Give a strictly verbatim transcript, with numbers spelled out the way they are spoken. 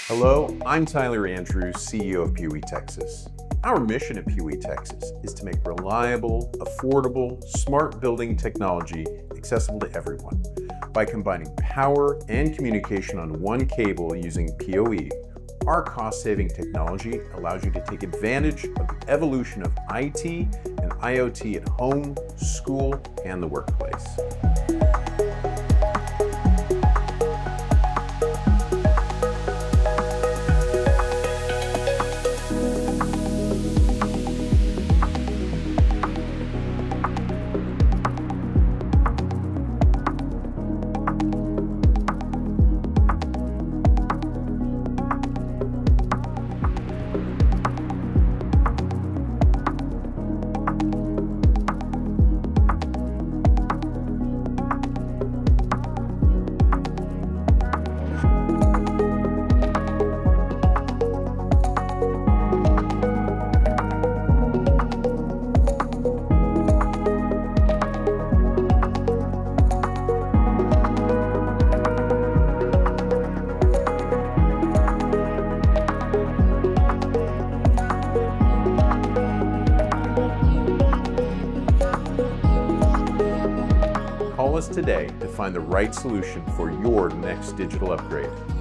Hello, I'm Tyler Andrews, C E O of PoE Texas. Our mission at PoE Texas is to make reliable, affordable, smart building technology accessible to everyone. By combining power and communication on one cable using PoE, our cost-saving technology allows you to take advantage of the evolution of I T and I O T at home, school, and the workplace. Call us today to find the right solution for your next digital upgrade.